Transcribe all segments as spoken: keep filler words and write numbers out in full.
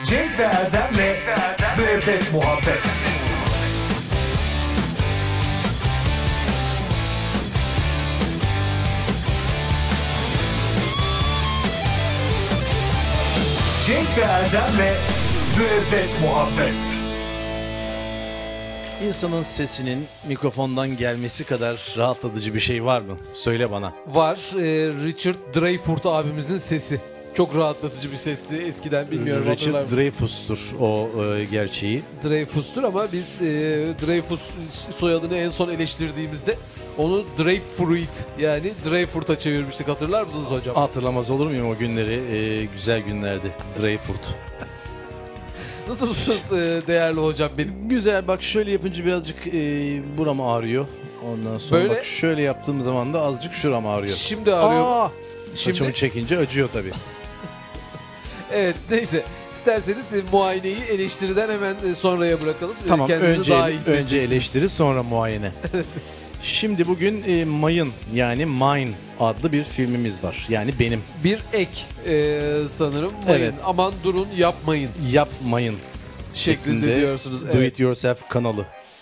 Cenk ve Erdem'le Müebbet Muhabbet. Cenk ve Erdem'le Müebbet Muhabbet. İnsanın sesinin mikrofondan gelmesi kadar rahatlatıcı bir şey var mı? Söyle bana. Var. Ee, Richard Dreyfuss abimizin sesi. Çok rahatlatıcı bir sesti. Eskiden bilmiyorum. Richard Dreyfuss'tur o e, gerçeği. Dreyfuss'tur ama biz e, Dreyfuss soyadını en son eleştirdiğimizde onu Dreyfruit yani Dreyfurt'a çevirmiştik. Hatırlar mısınız hocam? Hatırlamaz olur muyum o günleri? E, güzel günlerdi. Dreyfurt. Nasılsınız e, değerli hocam benim? Güzel, bak şöyle yapınca birazcık e, buram ağrıyor. Ondan sonra Böyle- bak şöyle yaptığım zaman da azıcık şuram ağrıyor. Şimdi ağrıyor. Aa! Şimdi- Saçımı çekince acıyor tabii. Evet, neyse. İsterseniz e, muayeneyi eleştiriden hemen e, sonraya bırakalım. E, Tamam, kendinizi önce daha iyi önce hissedeceksiniz. eleştiri sonra muayene. Şimdi bugün e, Mayın yani Mine adlı bir filmimiz var. Yani benim. Bir ek e, sanırım. Mayın. Evet. Aman durun yapmayın Yapmayın şeklinde şeklinde diyorsunuz. Do Evet. It Yourself kanalı.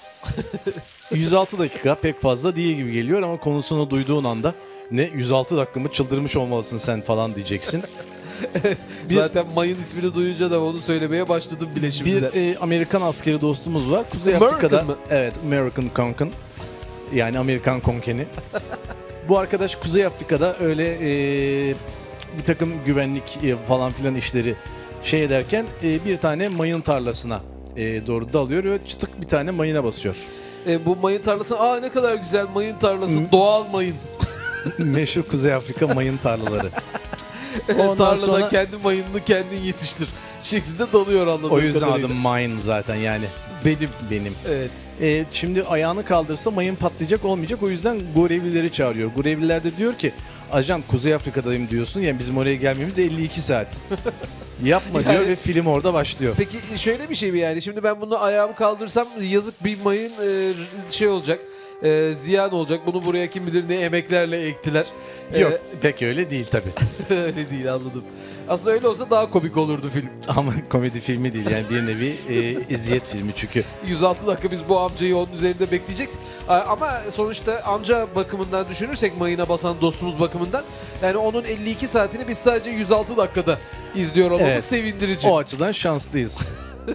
yüz altı dakika pek fazla değil gibi geliyor ama konusunu duyduğun anda ne yüz altı dakika mı, çıldırmış olmalısın sen falan diyeceksin. Bir- Zaten Mayın ismini duyunca da onu söylemeye başladım bile Bir şimdiden. e, Amerikan askeri dostumuz var. Kuzey American Afrika'da. mı? Evet, American Konken. Yani Amerikan konkeni. Bu arkadaş Kuzey Afrika'da öyle e, bir takım güvenlik e, falan filan işleri şey ederken e, bir tane mayın tarlasına e, doğru dalıyor ve çıtık bir tane mayına basıyor. E, bu mayın tarlası, aa ne kadar güzel mayın tarlası, Hı. doğal mayın. Meşhur Kuzey Afrika mayın tarlaları. Ondan Tarlada sonra kendi mayınını kendin yetiştir şeklinde dalıyor anladığım o yüzden kadarıyla. adım Mine zaten yani Benim. benim. Evet. E, şimdi ayağını kaldırsa mayın patlayacak, olmayacak. O yüzden görevlileri çağırıyor. Görevliler de diyor ki ajan Kuzey Afrika'dayım diyorsun. Yani bizim oraya gelmemiz elli iki saat. Yapma diyor Yani- ve film orada başlıyor. Peki şöyle bir şey mi yani? Şimdi ben bunu ayağımı kaldırsam yazık bir mayın e, şey olacak. e, ziyan olacak. Bunu buraya kim bilir ne emeklerle ektiler. E, Yok pek öyle değil tabii. öyle değil, anladım. Aslında öyle olsa daha komik olurdu film. Ama komedi filmi değil yani bir nevi e, eziyet filmi çünkü. yüz altı dakika biz bu amcayı onun üzerinde bekleyeceğiz. A- Ama sonuçta amca bakımından düşünürsek, mayına basan dostumuz bakımından, yani onun elli iki saatini biz sadece yüz altı dakikada izliyor olmamız Evet. sevindirici. O açıdan şanslıyız.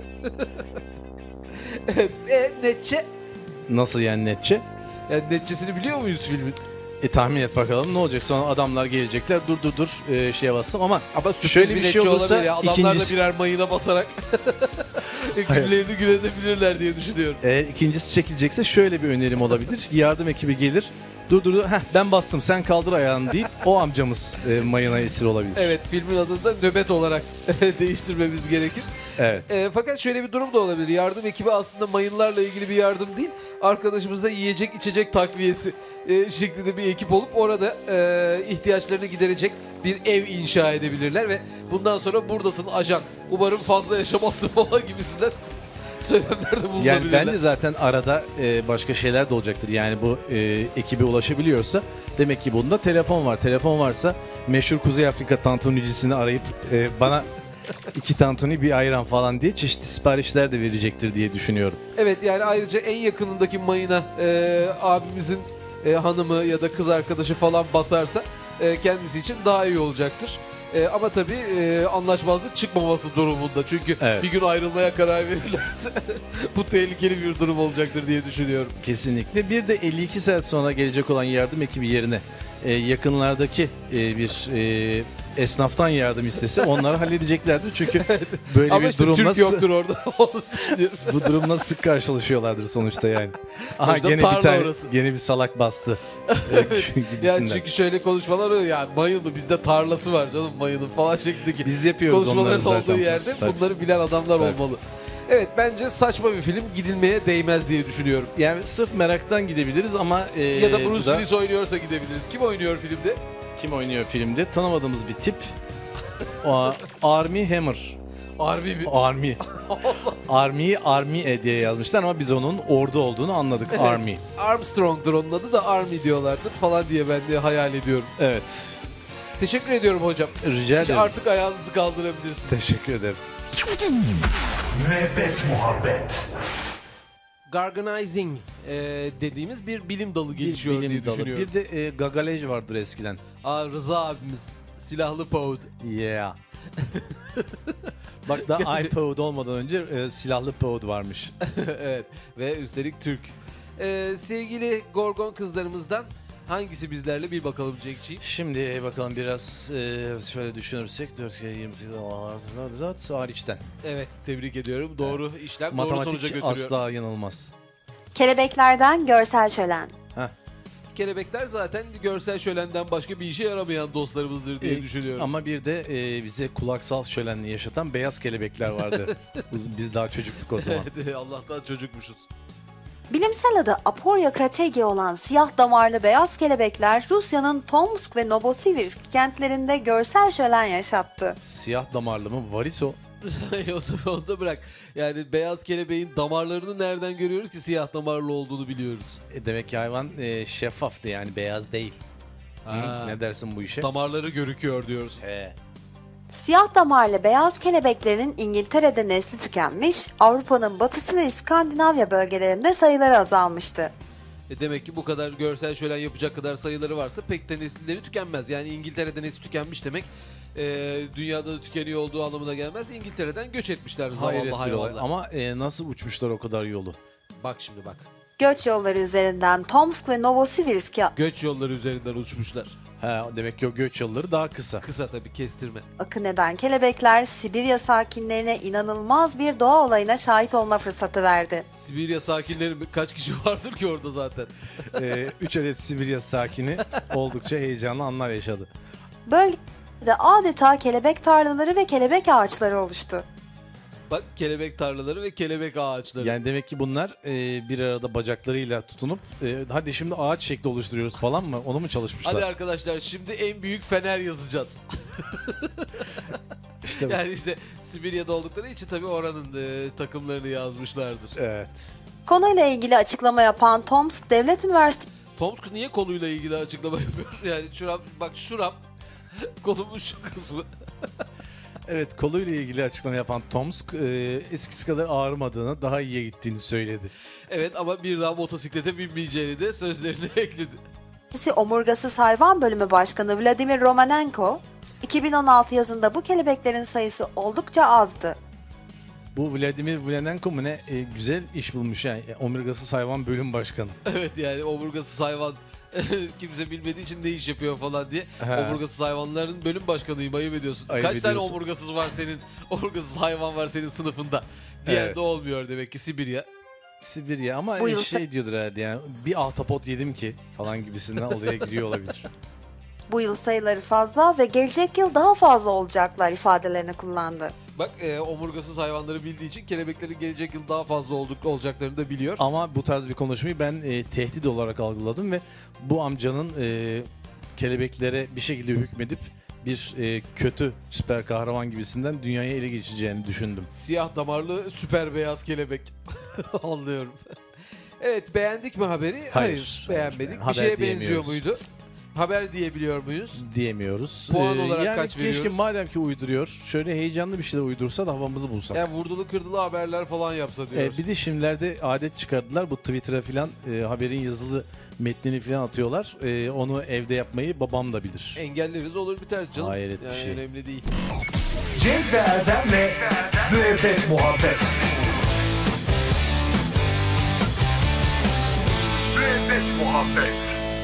Evet. E, netçe? Nasıl yani netçe? Yani netçesini biliyor muyuz filmin? E tahmin et bakalım ne olacak, sonra adamlar gelecekler, dur dur dur e, şeye bassam ama Ama sürpriz şöyle bir bir netçe şey olursa olabilir ya. Adamlar ikincisi- da birer mayına basarak günlerini güledebilirler diye düşünüyorum. eğer ikincisi çekilecekse şöyle bir önerim olabilir. Yardım ekibi gelir. Dur dur dur. Heh, ben bastım sen kaldır ayağını deyip o amcamız e, mayına esir olabilir. Evet, filmin adını da nöbet olarak değiştirmemiz gerekir. Evet. E, fakat şöyle bir durum da olabilir. Yardım ekibi aslında mayınlarla ilgili bir yardım değil. Arkadaşımıza yiyecek içecek takviyesi e, şeklinde bir ekip olup orada e, ihtiyaçlarını giderecek bir ev inşa edebilirler ve bundan sonra buradasın ajan, umarım fazla yaşamazsın falan gibisinden söylemlerde bulunabilirler. Yani bence zaten arada e, başka şeyler de olacaktır. Yani bu e, ekibe ulaşabiliyorsa demek ki bunda telefon var. Telefon varsa meşhur Kuzey Afrika tantunicisini arayıp e, bana iki tantuni bir ayran falan diye çeşitli siparişler de verecektir diye düşünüyorum. Evet, yani ayrıca en yakınındaki mayına e, abimizin e, hanımı ya da kız arkadaşı falan basarsa e, kendisi için daha iyi olacaktır. E, ama tabii e, anlaşmazlık çıkmaması durumunda. Çünkü Evet. bir gün ayrılmaya karar verirlerse bu tehlikeli bir durum olacaktır diye düşünüyorum. Kesinlikle. Bir de elli iki saat sonra gelecek olan yardım ekibi yerine e, yakınlardaki e, bir e, esnaftan yardım istese onları halledeceklerdir. Çünkü böyle Ama bir işte durumla Türk yoktur orada. Onu düşünüyorum. bu durumla sık karşılaşıyorlardır sonuçta yani. Aha Sonuçta gene bir tarla tane orası. gene bir salak bastı. E, Yani gibisinden. çünkü şöyle konuşmalar oluyor ya, mayınlı bizde tarlası var canım mayının falan şeklindeki Biz yapıyoruz onları konuşmaların zaten. olduğu yerde Tabii. bunları bilen adamlar Tabii. olmalı. Evet, bence saçma bir film, gidilmeye değmez diye düşünüyorum. Yani sırf meraktan gidebiliriz ama e, Ya da bu Bruce da- Willis oynuyorsa gidebiliriz. Kim oynuyor filmde? kim oynuyor filmde? Tanımadığımız bir tip. O, Armie Hammer. Army mi? Army. Army'yi Army diye yazmışlar ama biz onun ordu olduğunu anladık. Evet. Army. Armstrong'dur onun adı da, Army diyorlardır falan diye ben de hayal ediyorum. Evet. Teşekkür ediyorum hocam. Rica ederim. Artık ayağınızı kaldırabilirsiniz. Teşekkür ederim. Müebbet muhabbet. Garganizing e, dediğimiz bir bilim dalı Bir gelişiyor diye bilim dalı. düşünüyorum. Bir de e, gagalej vardır eskiden. Aa, Rıza abimiz. Silahlı Poud. Yeah. Bak da iPod olmadan önce e, silahlı pod varmış. Evet. Ve üstelik Türk. E, sevgili Gorgon kızlarımızdan hangisi bizlerle bir bakalım Cenk'ciğim. Şimdi bakalım biraz e, şöyle düşünürsek dört yirmi sekiz hariçten. Evet, tebrik ediyorum. Doğru işlem doğru sonuca Matematik götürüyor. asla yanılmaz. Kelebeklerden görsel şölen. Heh. Kelebekler zaten görsel şölenden başka bir işe yaramayan dostlarımızdır diye E, düşünüyorum. Ama bir de e, bize kulaksal şölenliği yaşatan beyaz kelebekler vardı. biz, biz daha çocuktuk o zaman. Evet, Allah'tan çocukmuşuz. Bilimsel adı Aporia krategi olan siyah damarlı beyaz kelebekler Rusya'nın Tomsk ve Novosibirsk kentlerinde görsel şölen yaşattı. Siyah damarlı mı? Varis o. onu, da, onu da bırak. Yani beyaz kelebeğin damarlarını nereden görüyoruz ki siyah damarlı olduğunu biliyoruz. E, demek ki hayvan e, şeffaftı yani beyaz değil. Ha. Hı? Ne dersin bu işe? Damarları görüküyor diyoruz. He. Siyah damarlı beyaz kelebeklerin İngiltere'de nesli tükenmiş, Avrupa'nın batısı ve İskandinavya bölgelerinde sayıları azalmıştı. E demek ki bu kadar görsel şölen yapacak kadar sayıları varsa pek de nesilleri tükenmez. Yani İngiltere'de nesli tükenmiş demek e, dünyada da tükeniyor olduğu anlamına gelmez. İngiltere'den göç etmişler zavallı Hayret bir olay. hayvanlar. Ama e, nasıl uçmuşlar o kadar yolu? Bak şimdi bak. Göç yolları üzerinden Tomsk ve Novosibirsk'e Göç yolları üzerinden uçmuşlar. He, demek ki o göç yolları daha kısa. Kısa tabii, kestirme. akın eden kelebekler Sibirya sakinlerine inanılmaz bir doğa olayına şahit olma fırsatı verdi. Sibirya sakinleri kaç kişi vardır ki orada zaten? e, üç adet Sibirya sakini oldukça heyecanlı anlar yaşadı. Bölgede adeta kelebek tarlaları ve kelebek ağaçları oluştu. Bak, kelebek tarlaları ve kelebek ağaçları. Yani demek ki bunlar e, bir arada bacaklarıyla tutunup e, hadi şimdi ağaç şekli oluşturuyoruz falan mı? Onu mu çalışmışlar? Hadi arkadaşlar, şimdi en büyük fener yazacağız. İşte bu. Yani işte Sibirya'da oldukları için tabii oranın e, takımlarını yazmışlardır. Evet. Konuyla ilgili açıklama yapan Tomsk Devlet Üniversitesi Tomsk niye konuyla ilgili açıklama yapıyor? Yani şuram, bak şuram, kolumun şu kısmı. Evet, koluyla ilgili açıklama yapan Tomsk e, eskisi kadar ağrımadığını, daha iyiye gittiğini söyledi. Evet, ama bir daha motosiklete binmeyeceğini de sözlerine ekledi. Omurgasız Hayvan Bölümü Başkanı Vladimir Romanenko, iki bin on altı yazında bu kelebeklerin sayısı oldukça azdı. Bu Vladimir Vlanenko mu ne e, güzel iş bulmuş yani, e, omurgasız hayvan bölüm başkanı. Evet, yani omurgasız hayvan kimse bilmediği için ne iş yapıyor falan diye. He. Omurgasız hayvanların bölüm başkanıyım, ayıp ediyorsun. Ayıp Kaç tane ediyorsun. omurgasız var senin, omurgasız hayvan var senin sınıfında diyen Evet. de olmuyor demek ki Sibirya. Sibirya ama Bu e, yıl- şey diyordur herhalde yani, bir ahtapot yedim ki falan gibisinden olaya giriyor olabilir. Bu yıl sayıları fazla ve gelecek yıl daha fazla olacaklar ifadelerini kullandı. Bak, e, omurgasız hayvanları bildiği için kelebeklerin gelecek yıl daha fazla olduk, olacaklarını da biliyor. Ama bu tarz bir konuşmayı ben e, tehdit olarak algıladım ve bu amcanın e, kelebeklere bir şekilde hükmedip bir e, kötü süper kahraman gibisinden dünyayı ele geçireceğini düşündüm. Siyah damarlı süper beyaz kelebek. Anlıyorum. Evet, beğendik mi haberi? Hayır, beğenmedik. hayır. Bir Haber şeye benziyor diyemiyoruz. muydu? Haber diyebiliyor muyuz? Diyemiyoruz. Puan E, olarak yani kaç keşke veriyoruz? madem ki uyduruyor, şöyle heyecanlı bir şeyler uydursa da havamızı bulsak. Yani vurdulu kırdılı haberler falan yapsa diyoruz. E, bir de şimdilerde adet çıkardılar, bu Twitter'a filan e, haberin yazılı metnini filan atıyorlar. E, onu evde yapmayı babam da bilir. Engelleriz, olur biter canım. Hayret bir yani şey. önemli değil. Cenk ve Erdem'le Müebbet Muhabbet. Müebbet Muhabbet.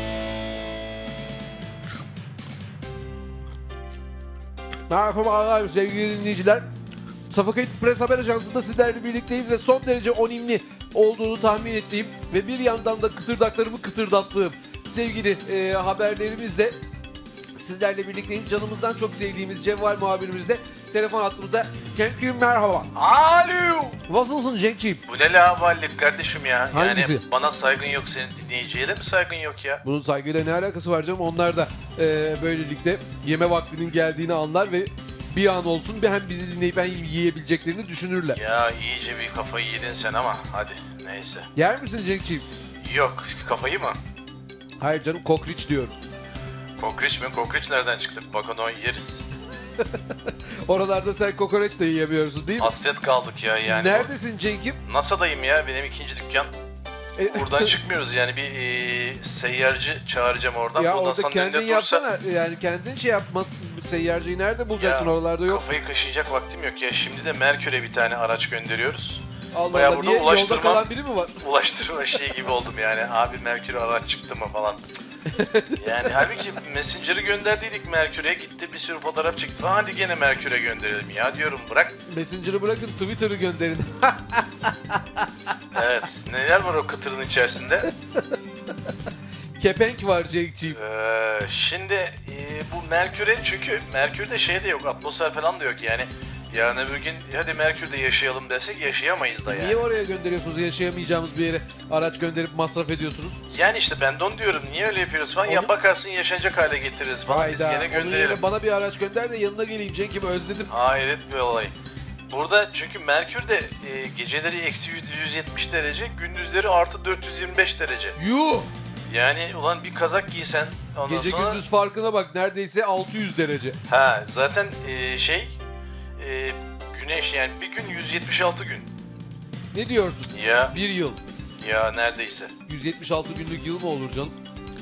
Merhabalar sevgili dinleyiciler. Suffocate Press Haber Ajansı'nda sizlerle birlikteyiz ve son derece önemli olduğunu tahmin ettiğim ve bir yandan da kıtırdaklarımı kıtırdattığım sevgili e, haberlerimizle sizlerle birlikteyiz. Canımızdan çok sevdiğimiz Cevval muhabirimiz de telefon hattımızda. Cenk'ciğim merhaba. Alo. Nasılsın Cenk'ciğim? Bu ne lavallik kardeşim ya? Hangisi? Yani bana saygın yok, senin dinleyiciye de mi saygın yok ya? Bunun saygıyla ne alakası var canım? Onlar da e, böylelikle yeme vaktinin geldiğini anlar ve bir an olsun bir hem bizi dinleyip hem yiyebileceklerini düşünürler. Ya iyice bir kafayı yedin sen ama hadi neyse. Yer misin Cenk'ciğim? Yok, kafayı mı? Hayır canım, kokriç diyorum. Kokriç mi? Kokriç nereden çıktı? Bak onu yeriz. Oralarda sen kokoreç de yiyemiyorsun değil mi? Hasret kaldık ya yani. Neredesin Cenk'im? NASA'dayım ya, benim ikinci dükkan. E, Buradan çıkmıyoruz yani, bir e, seyyarcı çağıracağım oradan. ya Bu orada NASA'nın kendin önünde dursa yapsana. Yani kendin şey yapmaz. Seyyarcıyı nerede bulacaksın? Ya, Oralarda yok. Kafayı kaşıyacak vaktim yok ya. Şimdi de Merkür'e bir tane araç gönderiyoruz. Allah Bayağı Allah. burada Niye? Yolda ulaştırma- kalan biri mi var? Ulaştırma şeyi gibi oldum yani. Abi Merkür'e araç çıktı mı falan. Yani halbuki Messenger'ı gönderdiydik Merkür'e, gitti bir sürü fotoğraf çıktı. Hadi gene Merkür'e gönderelim ya diyorum, bırak. Messenger'ı bırakın, Twitter'ı gönderin. Evet, neler var o kıtırın içerisinde? Kepenk var Cenk'ciğim. Ee, şimdi e, bu Merkür'e, çünkü Merkür'de şey de yok, atmosfer falan da yok yani. Yarın öbür gün hadi Merkür'de yaşayalım desek yaşayamayız da yani. Niye oraya gönderiyorsunuz? Yaşayamayacağımız bir yere araç gönderip masraf ediyorsunuz. Yani işte ben de onu diyorum, niye öyle yapıyoruz falan. Onu- Ya bakarsın yaşanacak hale getiririz falan, biz Hayda. gene Onun gönderelim. yerine bana bir araç gönder de yanına geleyim Cenk'im, özledim. Hayret bir olay. Burada çünkü Merkür'de e, geceleri eksi yüz yetmiş derece, gündüzleri artı dört yüz yirmi beş derece. Yuh! Yani ulan bir kazak giysen ondan Gece sonra... gündüz farkına bak, neredeyse altı yüz derece. Ha zaten e, şey e, güneş yani bir gün yüz yetmiş altı gün. Ne diyorsun? Ya Bir yıl. ya neredeyse. yüz yetmiş altı günlük yıl mı olur canım?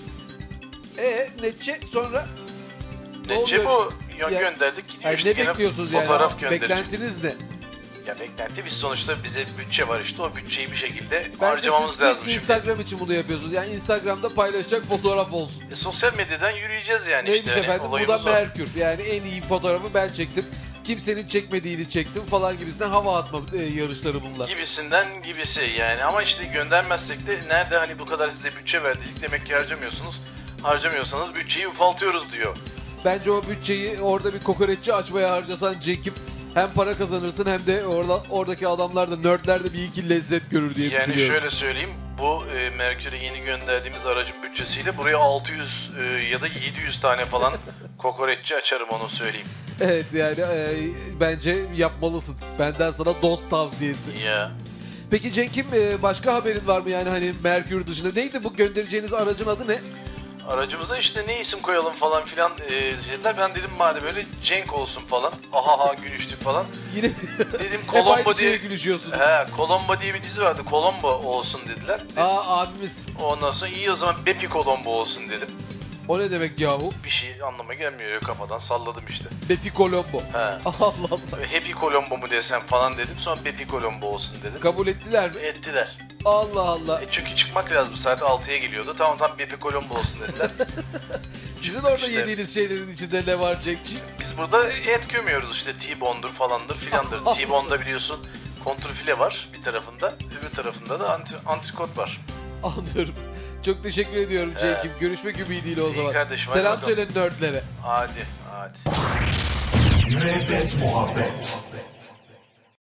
Ee netçe sonra ne Nece oluyor? bu Gö- Ya- gönderdik gidiyor Yani işte, ne gene bekliyorsunuz yani? fotoğraf gönderecek. Beklentiniz ne? Ya beklenti, biz sonuçta bize bütçe var işte, o bütçeyi bir şekilde Bence siz harcamamız sırf lazım şimdi. Instagram için bunu yapıyorsunuz. Yani Instagram'da paylaşacak fotoğraf olsun. E, sosyal medyadan yürüyeceğiz yani Neymiş işte. hani efendim? Bu da olayımız o. Merkür. Yani en iyi fotoğrafı ben çektim. Kimsenin çekmediğini çektim falan gibisinden hava atma e, yarışları bunlar. Gibisinden gibisi yani, ama işte göndermezsek de nerede hani bu kadar size bütçe verdik, demek ki harcamıyorsunuz. Harcamıyorsanız bütçeyi ufaltıyoruz diyor. Bence o bütçeyi orada bir kokoreççi açmaya harcasan Cenk'im, hem para kazanırsın hem de orada oradaki adamlar da, nerdler de bir iki lezzet görür diye Yani düşünüyorum. şöyle söyleyeyim, bu e, Merkür'e yeni gönderdiğimiz aracın bütçesiyle buraya altı yüz e, ya da yedi yüz tane falan kokoreççi açarım, onu söyleyeyim. Evet yani e, bence yapmalısın. Benden sana dost tavsiyesi. Ya Peki Cenk'im, e, başka haberin var mı yani hani Merkür dışında? Neydi bu göndereceğiniz aracın adı ne? aracımıza işte ne isim koyalım falan filan e, dediler. Ben dedim madem böyle Cenk olsun falan. Aha ha gülüştük falan. Yine Dedim hep Colombo aynı şeye diye, gülüşüyorsunuz. he, Colombo diye bir dizi vardı. Colombo olsun dediler. Aa abimiz. Ondan sonra iyi o zaman Bepi Colombo olsun dedim. O ne demek yahu? Bir şey anlama gelmiyor ya, kafadan salladım işte. Bepi Colombo. He. Allah Allah. Happy Colombo mu desem falan dedim. Sonra Bepi Colombo olsun dedim. Kabul ettiler mi? Ettiler. Allah Allah. E çünkü çıkmak lazım. Saat altıya geliyordu. Tamam tamam Bepi Colombo olsun dediler. Sizin orada İşte. yediğiniz şeylerin içinde ne var Cenk'ciğim? Biz burada et gömüyoruz işte, T-bone'dur falandır filandır. T-bone'da biliyorsun kontrfile var bir tarafında. Öbür tarafında da anti, antrikot var. Anlıyorum. Çok teşekkür ediyorum Cenk'im. Görüşmek ümidiyle o İyi zaman. kardeşim, hadi Selam bakalım. söyle nerdlere. Hadi hadi. Müebbet Muhabbet.